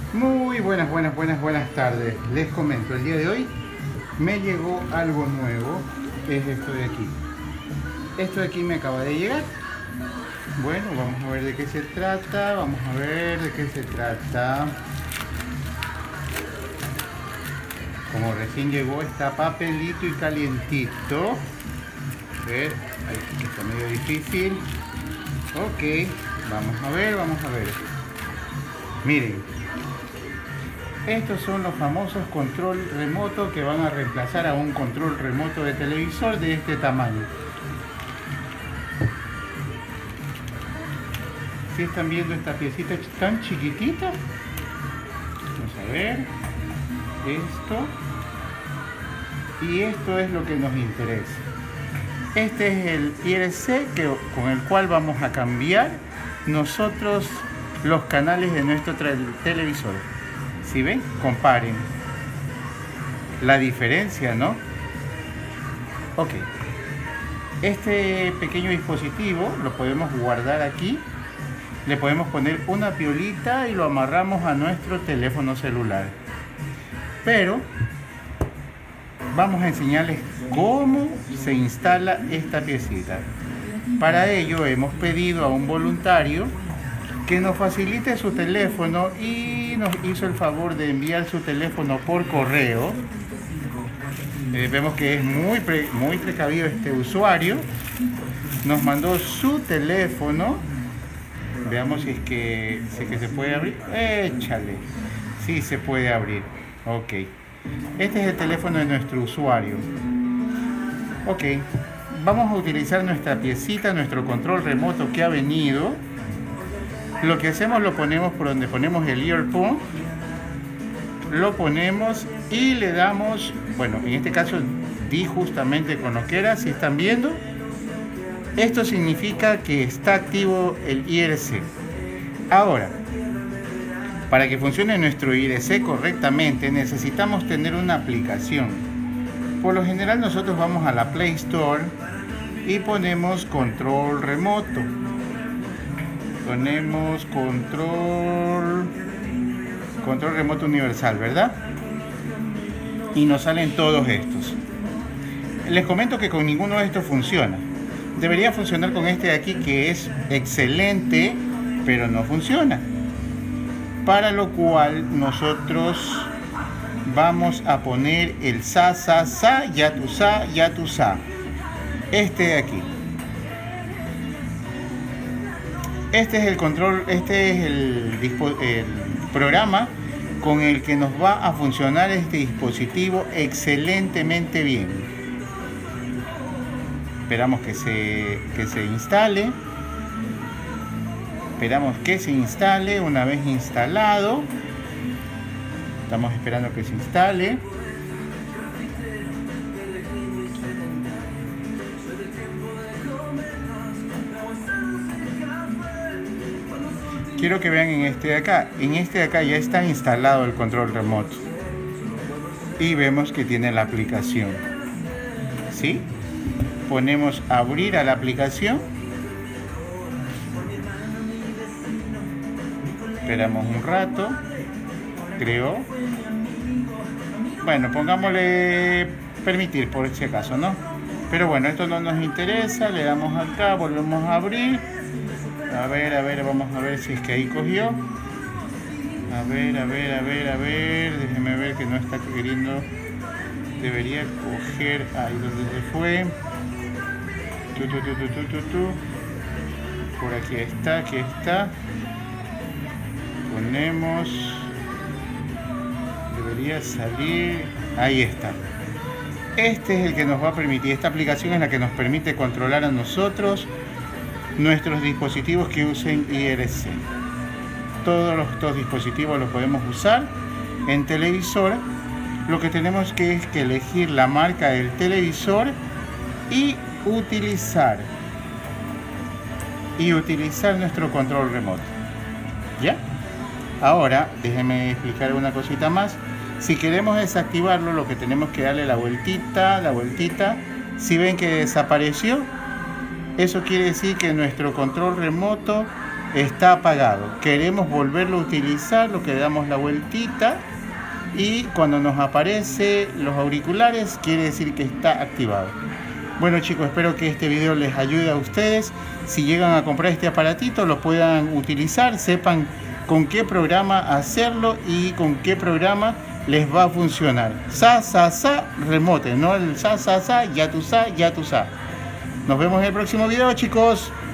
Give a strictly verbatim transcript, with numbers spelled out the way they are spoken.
Muy buenas, buenas, buenas, buenas tardes. Les comento, el día de hoy me llegó algo nuevo. Es esto de aquí. Esto de aquí me acaba de llegar. Bueno, vamos a ver de qué se trata. Vamos a ver de qué se trata. Como recién llegó, está papelito y calientito. A ver, ahí está medio difícil. Ok, vamos a ver, vamos a ver. Miren. Estos son los famosos control remoto que van a reemplazar a un control remoto de televisor de este tamaño. Si están viendo esta piecita tan chiquitita, vamos a ver esto, y esto es lo que nos interesa. Este es el I R C que, con el cual vamos a cambiar nosotros los canales de nuestro televisor. Si ven, comparen la diferencia, ¿no? Ok, este pequeño dispositivo lo podemos guardar aquí. Le podemos poner una piolita y lo amarramos a nuestro teléfono celular. Pero vamos a enseñarles cómo se instala esta piecita. Para ello hemos pedido a un voluntario que nos facilite su teléfono y nos hizo el favor de enviar su teléfono por correo. Eh, vemos que es muy, pre, muy precavido este usuario. Nos mandó su teléfono. Veamos si es que, si es que se puede abrir. Échale. Sí, se puede abrir. Ok. Este es el teléfono de nuestro usuario. Ok. Vamos a utilizar nuestra piecita, nuestro control remoto que ha venido. Lo que hacemos, lo ponemos por donde ponemos el earphone, lo ponemos y le damos, bueno, en este caso di justamente con lo que era. Si están viendo, esto significa que está activo el I R C. Ahora, para que funcione nuestro I R C correctamente, necesitamos tener una aplicación. Por lo general nosotros vamos a la Play Store y ponemos control remoto. Ponemos control control remoto universal, ¿verdad? Y nos salen todos estos. Les comento que con ninguno de estos funciona. Debería funcionar con este de aquí, que es excelente, pero no funciona. Para lo cual nosotros vamos a poner el sa sa sa ya tu sa ya tu sa. Este de aquí. Este es el control, este es el, el programa con el que nos va a funcionar este dispositivo excelentemente bien. Esperamos que se, que se instale. Esperamos que se instale. Una vez instalado, estamos esperando que se instale. Quiero que vean en este de acá. En este de acá ya está instalado el control remoto. Y vemos que tiene la aplicación. ¿Sí? Ponemos abrir a la aplicación. Esperamos un rato. Creo. Bueno, pongámosle permitir por si acaso, ¿no? Pero bueno, esto no nos interesa. Le damos acá, volvemos a abrir. A ver, a ver, vamos a ver si es que ahí cogió. A ver, a ver, a ver, a ver. Déjeme ver que no está queriendo. Debería coger ahí donde se fue. Tu, tu, tu, tu, tu, tu, tu. Por aquí está, aquí está. Ponemos. Debería salir. Ahí está. Este es el que nos va a permitir. Esta aplicación es la que nos permite controlar a nosotros nuestros dispositivos que usen I R C. Todos los, estos dispositivos los podemos usar en televisor. Lo que tenemos que es que elegir la marca del televisor y utilizar y utilizar nuestro control remoto. ¿Ya? Ahora, déjenme explicar una cosita más. Si queremos desactivarlo, lo que tenemos que darle la vueltita, la vueltita. Si ven que desapareció, eso quiere decir que nuestro control remoto está apagado. Queremos volverlo a utilizar, lo que le damos la vueltita y cuando nos aparece los auriculares quiere decir que está activado. Bueno chicos, espero que este video les ayude a ustedes. Si llegan a comprar este aparatito lo puedan utilizar, sepan con qué programa hacerlo y con qué programa les va a funcionar. Sa, sa, sa, remote, no el sa, sa, sa, ya tu sa, ya tu sa. Nos vemos en el próximo video chicos.